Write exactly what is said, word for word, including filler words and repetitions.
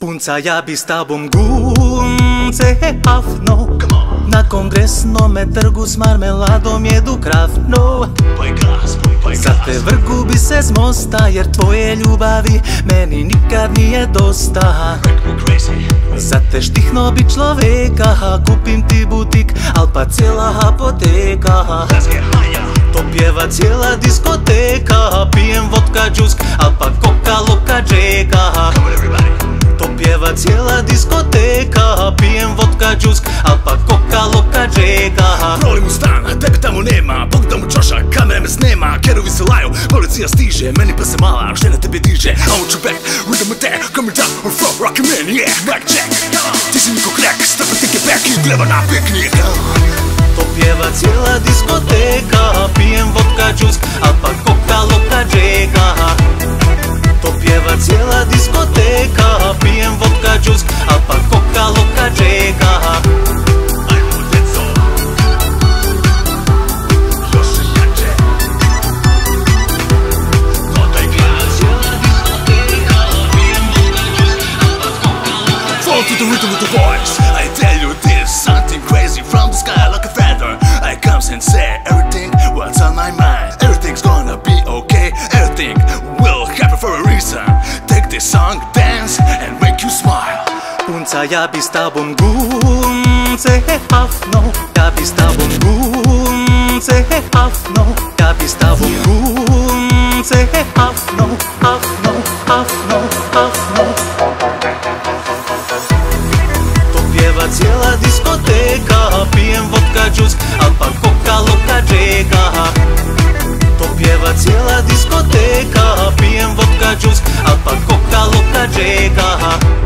Punca, ja bi s tobom gunce hafno na kongresnome trgu s marmeladom jedu krafno. Za te vrgu bi se z mosta, jer tvoje ljubavi meni nikad nije dosta. Za te štihno bi človeka, kupim ti butik, al pa cijela apoteka. To pjeva cijela diskoteka, pijem vodka džusk, al pa koka loka džeka. To pjeva cijela diskoteka, pijem vodka džusk, al pa koka loka džeka. Prolim u stan, tebe tamo nema, pogledam u čošak, kamere me snema. Kerovi se laju, policija stiže, meni pa se mala, žena tebe diže. I want you back, rhythm and there, coming down on floor, rockin' man, yeah, back check. Ti si niko krek, step take it back i gleda na piknik. To pjeva cijela diskoteka, pijem vodka džusk, al pa koka loka džeka. To pjeva cijela diskoteka, pijem vodka džusk, al pa koka loka džeka. Ajmo djeco, još se jače, dodaj glas. Cijela diskoteka, pijem vodka džusk, al pa koka loka džeka. Fall to the rhythm of the voice, I tell you this, something crazy from the sky like a feather. I comes and say everything, what's on my mind. Everything's gonna be okay, everything will happen for a reason. Take this song, dance and make you smile. Punca, ja bi s tobom gunce hafno, ja bi s tobom gunce hafno, ja bi s tobom gunce hafno, hafno, hafno, hafno. To pjeva cijela diskoteka, pijem vodka džusk, al pa koka loka džeka. To pjeva cijela diskoteka, pijem vodka džusk, al pa koka loka džeka.